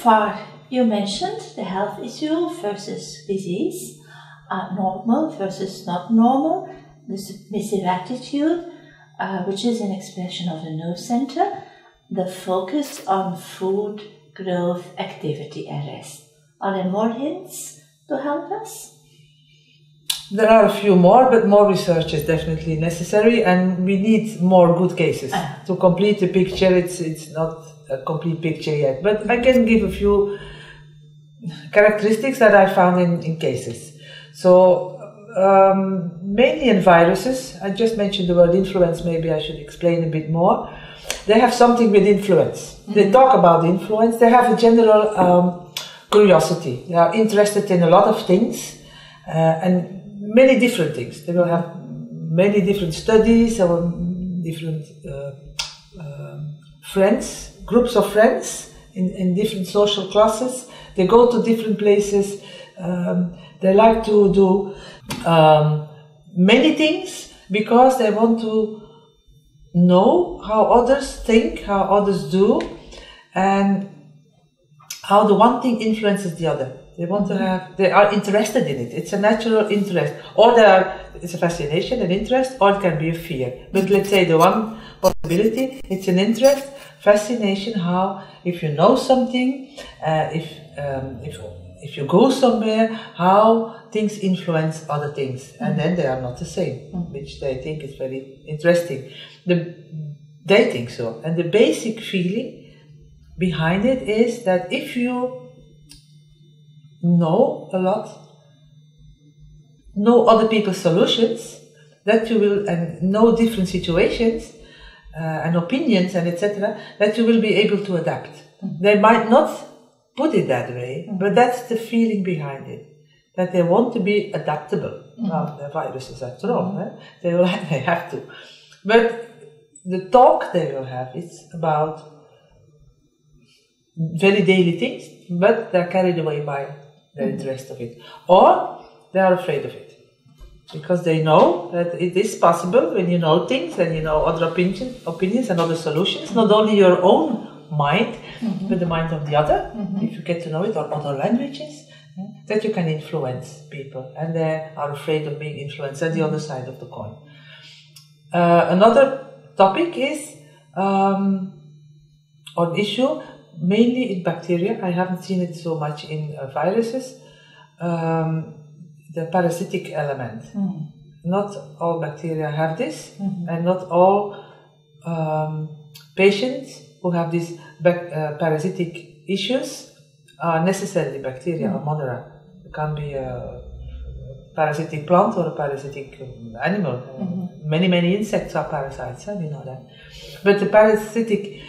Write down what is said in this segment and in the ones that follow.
far, you mentioned the health issue versus disease, normal versus not normal, the submissive attitude, which is an expression of the nerve center, the focus on food, growth, activity, and rest. Are there more hints to help us? There are a few more, but more research is definitely necessary, and we need more good cases to complete the picture. It's not a complete picture yet, but I can give a few characteristics that I found in cases. So mainly in viruses, I just mentioned the word influence, maybe I should explain a bit more. They have something with influence. They talk about influence, they have a general curiosity. They are interested in a lot of things and many different things. They will have many different studies or different friends, groups of friends in different social classes. They go to different places. They like to do many things because they want to know how others think, how others do, and how the one thing influences the other. They want to have, they are interested in it. It's a natural interest. Or it's a fascination, an interest, or it can be a fear. But let's say the one possibility, it's an interest, fascination, how, if you know something, if you go somewhere, how things influence other things. And then they are not the same, which they think is very interesting. They think so. And the basic feeling behind it is that if you know a lot, know other people's solutions, that you will, and know different situations and opinions and etc., that you will be able to adapt. They might not put it that way, but that's the feeling behind it, that they want to be adaptable. Well, they're viruses after all, they have to. But the talk they will have is about very daily things, but they're carried away by the interest of it. Or they are afraid of it, because they know that it is possible when you know things and you know other opinions and other solutions, not only your own mind, but the mind of the other, if you get to know it, or other languages, that you can influence people, and they are afraid of being influenced. At the other side of the coin. Another topic is, or issue, mainly in bacteria. I haven't seen it so much in viruses. The parasitic element. Not all bacteria have this, and not all patients who have these parasitic issues are necessarily bacteria or monera. It can be a parasitic plant or a parasitic animal. Many insects are parasites, we know that. But the parasitic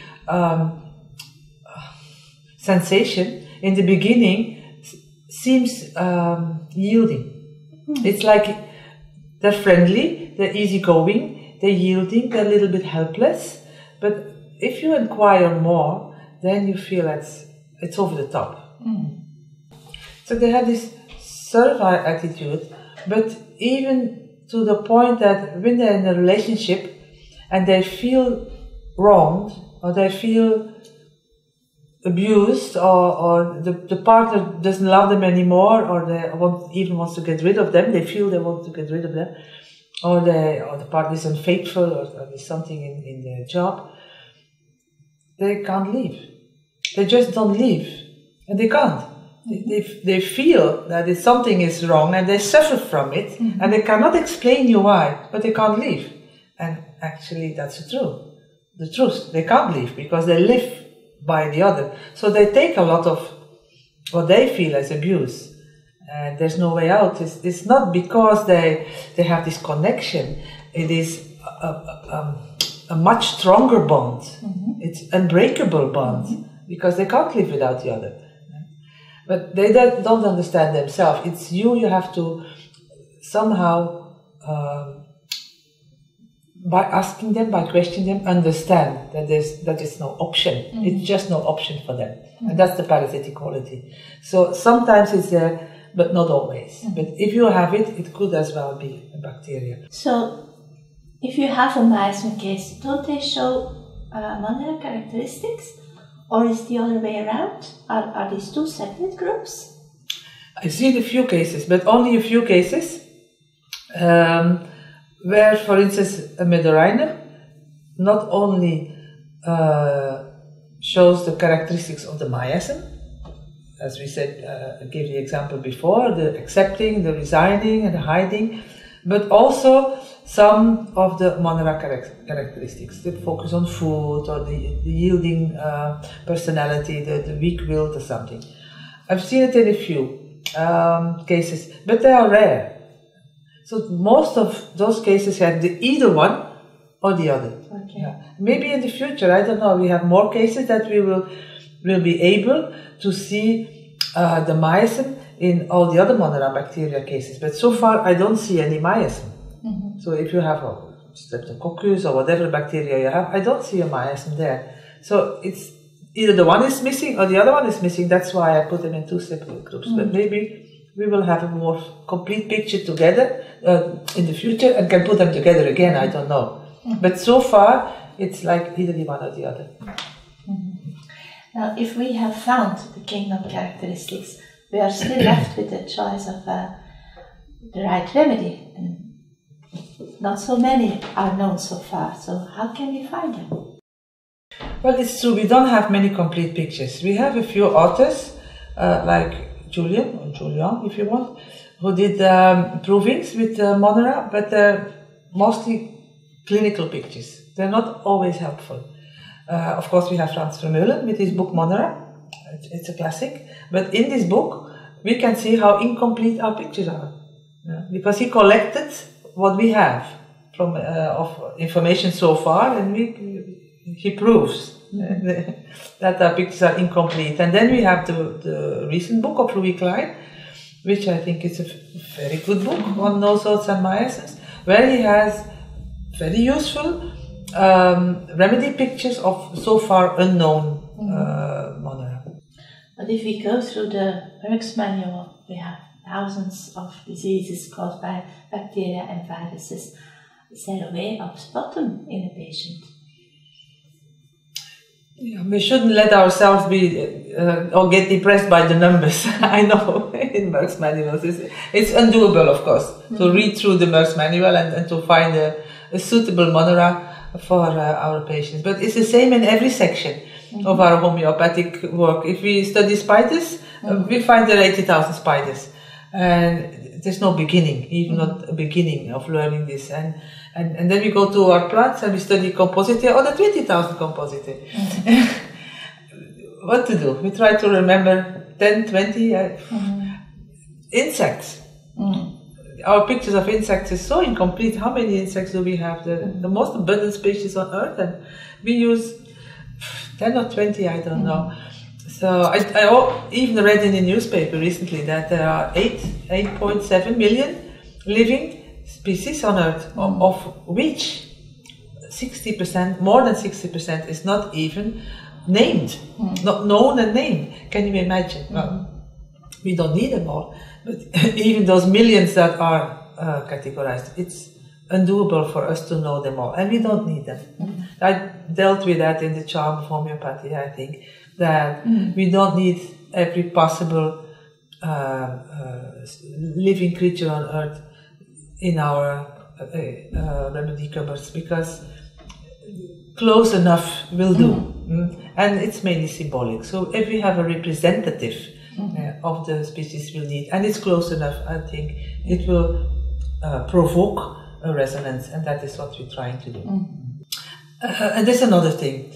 sensation in the beginning seems yielding. It's like they're friendly, they're easygoing, they're yielding, they're a little bit helpless. But if you inquire more, then you feel it's over the top. So they have this servile attitude, but even to the point that when they're in a relationship and they feel wronged, or they feel abused, or the partner doesn't love them anymore, or they even wants to get rid of them, they feel they want to get rid of them, or the partner is unfaithful, or there's something in their job, they can't leave. They just don't leave, and they can't. They feel that something is wrong, and they suffer from it, and they cannot explain you why, but they can't leave. And actually, that's the truth. They can't leave because they live by the other. So they take a lot of what they feel as abuse. And there's no way out. It's not because they have this connection. It is a much stronger bond. It's an unbreakable bond, because they can't live without the other. But they don't understand themselves. It's you have to somehow, by asking them, by questioning them, understand that there's no option. It's just no option for them. And that's the parasitic quality. So sometimes it's there, but not always. But if you have it, it could as well be a bacteria. So if you have a miasma case, don't they show monera characteristics? Or is the other way around? Are these two separate groups? I've seen a few cases, but only a few cases, where, for instance, a Medorainer not only shows the characteristics of the miasm, as we said, I gave the example before, the accepting, the resigning and the hiding, but also some of the Monera characteristics, the focus on food or the yielding personality, the weak-willed or something. I've seen it in a few cases, but they are rare. So most of those cases have either one or the other. Okay. Yeah. Maybe in the future, I don't know, we have more cases that we will be able to see the miasm in all the other Monera bacteria cases. But so far, I don't see any miasm. Mm-hmm. So if you have a Streptococcus or whatever bacteria you have, I don't see a miasm there. So it's either the one is missing or the other one is missing. That's why I put them in two separate groups. Mm-hmm. But maybe we will have a more complete picture together in the future and can put them together again. I don't know. Mm-hmm. But so far, it's like either the one or the other. Mm-hmm. Now, if we have found the kingdom characteristics, we are still left with the choice of the right remedy. And not so many are known so far. So how can we find them? Well, it's true. We don't have many complete pictures. We have a few authors, like Julian, or Julian if you want, who did provings with Monera, but they're mostly clinical pictures. They're not always helpful. Of course, we have Frans Vermeulen with his book Monera. It's a classic. But in this book, we can see how incomplete our pictures are. Yeah? Because he collected what we have from of information so far, and he proves that our pictures are incomplete. And then we have the recent book of Louis Klein, which I think is a very good book on nosodes and miasms, where he has very useful remedy pictures of so far unknown Monera. But if we go through the Merck's manual, we have thousands of diseases caused by bacteria and viruses. Is there a way of spotting in a patient? Yeah, we shouldn't let ourselves be or get depressed by the numbers. I know in Merck's manuals it's undoable, of course, to read through the Merck's manual and to find a suitable Monera for our patients. But it's the same in every section of our homeopathic work. If we study spiders, we find there are 80,000 spiders. And there's no beginning, even not a beginning of learning this. And then we go to our plants and we study Compositae, or the 20,000 Compositae. What to do? We try to remember 10, 20 insects. Our pictures of insects is so incomplete. How many insects do we have? The most abundant species on Earth, and we use 10 or 20, I don't know. So I even read in the newspaper recently that there are 8.7 million living species on Earth, of which 60%, more than 60%, is not even named, not known and named. Can you imagine? Well, we don't need them all, but even those millions that are categorized, it's undoable for us to know them all, and we don't need them. I dealt with that in the charm of homeopathy, I think, that we don't need every possible living creature on Earth in our remedy cupboards, because close enough will do. And it's mainly symbolic. So if we have a representative of the species we'll need, and it's close enough, I think it will provoke a resonance, and that is what we're trying to do. And there's another thing.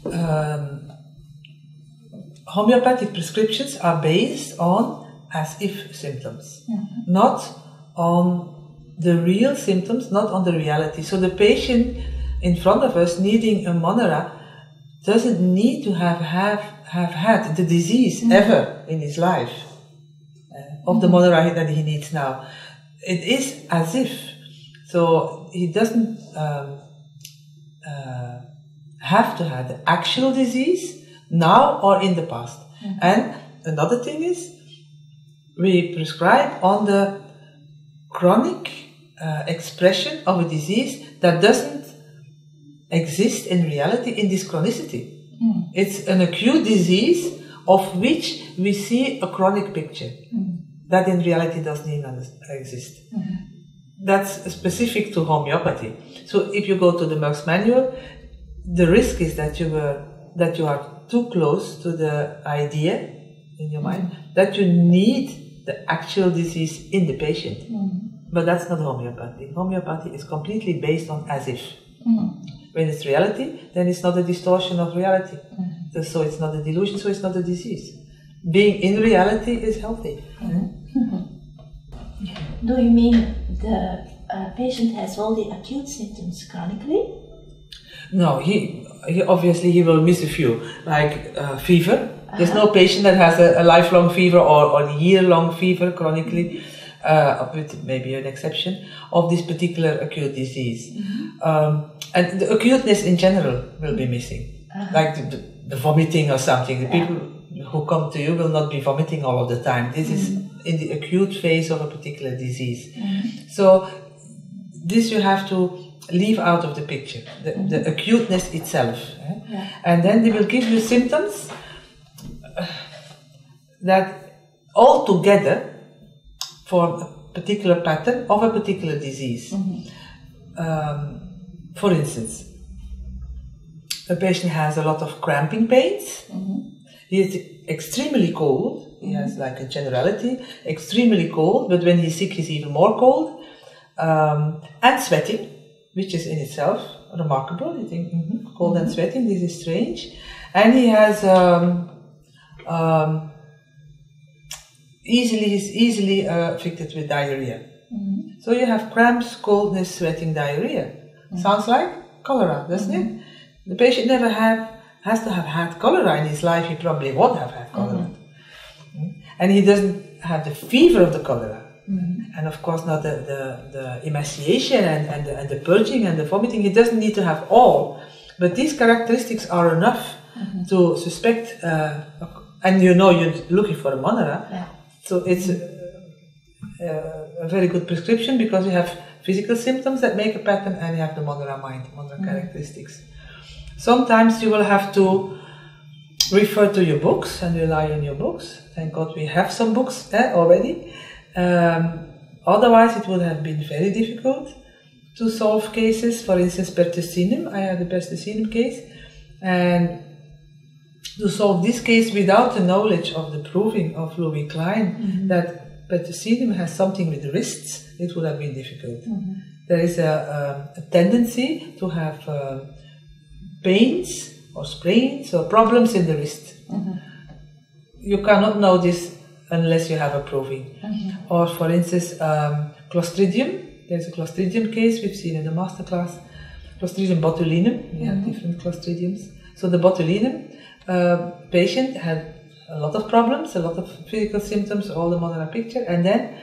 Homeopathic prescriptions are based on as-if symptoms, not on the real symptoms, not on the reality. So the patient in front of us needing a Monera doesn't need to have had the disease ever in his life of the Monera that he needs now. It is as if. So he doesn't have to have the actual disease now or in the past. And another thing is, we prescribe on the chronic expression of a disease that doesn't exist in reality in this chronicity. It's an acute disease of which we see a chronic picture that in reality doesn't even exist. That's specific to homeopathy. So if you go to the Merck's manual, the risk is that you are too close to the idea in your mind that you need the actual disease in the patient. But that's not homeopathy. Homeopathy is completely based on as if. When it's reality, then it's not a distortion of reality. So it's not a delusion, so it's not a disease. Being in reality is healthy. Do you mean the patient has all the acute symptoms chronically? No, he obviously he will miss a few, like fever. There's no patient that has a lifelong fever or a year-long fever chronically, with maybe an exception of this particular acute disease. And the acuteness in general will be missing, like the vomiting or something. The people who come to you will not be vomiting all of the time. This is in the acute phase of a particular disease. So this you have to leave out of the picture, the acuteness itself. And then they will give you symptoms that all together form a particular pattern of a particular disease. For instance, a patient has a lot of cramping pains. He is extremely cold. He has like a generality, extremely cold, but when he's sick he's even more cold. And sweating, which is in itself remarkable. You think, cold and sweating, this is strange. And he has easily afflicted with diarrhea. So you have cramps, coldness, sweating, diarrhea. Sounds like cholera, doesn't it? The patient never has to have had cholera in his life. He probably won't have had cholera. And he doesn't have the fever of the cholera. And of course not the emaciation and the purging and the vomiting. He doesn't need to have all. But these characteristics are enough to suspect, and you know you're looking for a Monera. So it's a very good prescription because you have physical symptoms that make a pattern and you have the Monera mind, Monera characteristics. Sometimes you will have to refer to your books and rely on your books. Thank God we have some books already. Otherwise it would have been very difficult to solve cases. For instance, Pertussinum, I had the Pertussinum case, and to solve this case without the knowledge of the proving of Louis Klein that Pertussinum has something with the wrists, it would have been difficult. There is a tendency to have pains or sprains or problems in the wrist. You cannot know this unless you have a proving. Or for instance, Clostridium. There's a Clostridium case we've seen in the masterclass. Clostridium botulinum. We have different Clostridiums. So the botulinum patient had a lot of problems, a lot of physical symptoms, all the Monera picture, and then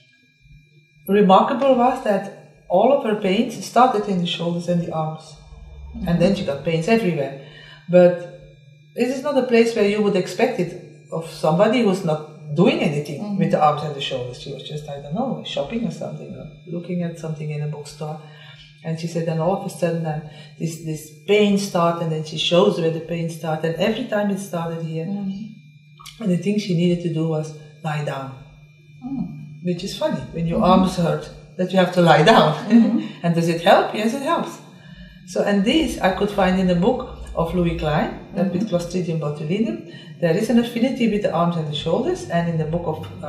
remarkable was that all of her pains started in the shoulders and the arms, and then she got pains everywhere. But this is not a place where you would expect it of somebody who's not doing anything with the arms and the shoulders. She was just, I don't know, shopping or something, or looking at something in a bookstore. And she said, then all of a sudden this pain started, and then she shows where the pain started. And every time it started here. And the thing she needed to do was lie down. Which is funny, when your arms hurt, that you have to lie down. And does it help? Yes, it helps. So, and this I could find in the book of Louis Klein, that with Clostridium botulinum, there is an affinity with the arms and the shoulders. And in the book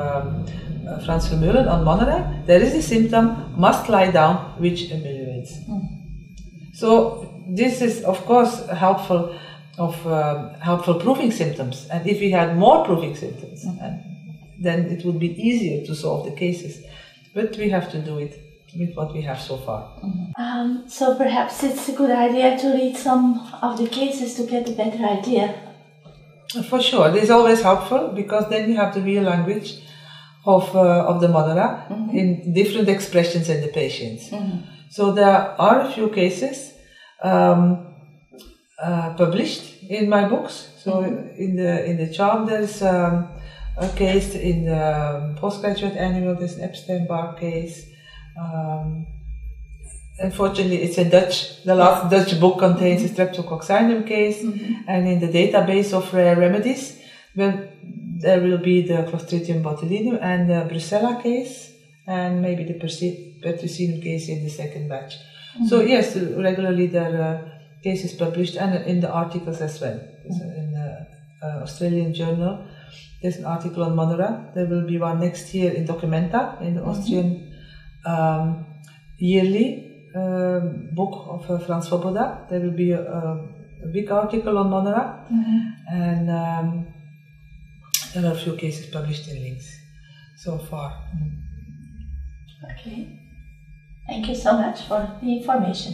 of Frans Vermeulen on Monera, there is a symptom, must lie down, which ameliorates. So this is of course helpful proving symptoms. And if we had more proving symptoms, then it would be easier to solve the cases. But we have to do it with what we have so far. So perhaps it's a good idea to read some of the cases to get a better idea. For sure, this is always helpful because then you have the real language of the Monera in different expressions in the patients. So there are a few cases published in my books. So in the Charm there's a case, in the postgraduate annual there's an Epstein-Barr case, Unfortunately, it's a Dutch. The last Dutch book contains a streptococcinum case, and in the database of rare remedies, there will be the Clostridium botulinum and the Brucella case, and maybe the Pertussinum case in the second batch. So yes, regularly there are cases published, and in the articles as well. In the Australian journal, there's an article on Monera. There will be one next year in Documenta, in the Austrian yearly book of Frans Svoboda. There will be a big article on Monera, and there are a few cases published in Links so far. Okay, thank you so much for the information.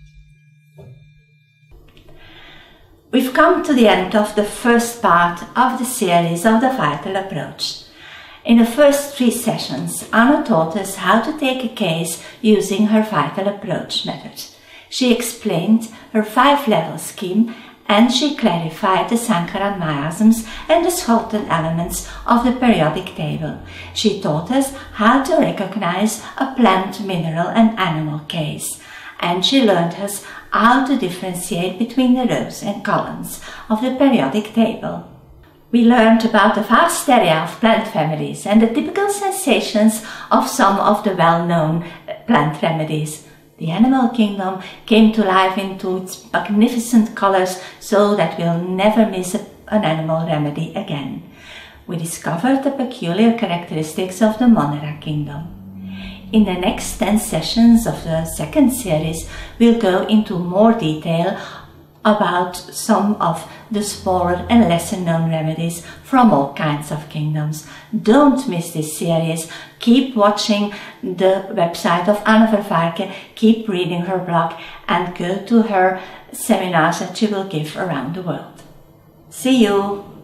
We've come to the end of the first part of the series of the Vital Approach. In the first 3 sessions, Anna taught us how to take a case using her Vital Approach method. She explained her 5-level scheme, and she clarified the Sankaran miasms and the Scholten elements of the periodic table. She taught us how to recognize a plant, mineral and animal case, and she learned us how to differentiate between the rows and columns of the periodic table. We learned about the vast area of plant families and the typical sensations of some of the well-known plant remedies. The animal kingdom came to life into its magnificent colors so that we'll never miss an animal remedy again. We discovered the peculiar characteristics of the Monera kingdom. In the next 10 sessions of the second series, we'll go into more detail about some of the smaller and lesser known remedies from all kinds of kingdoms. Don't miss this series. Keep watching the website of Anne Vervaarke, keep reading her blog, and go to her seminars that she will give around the world. See you!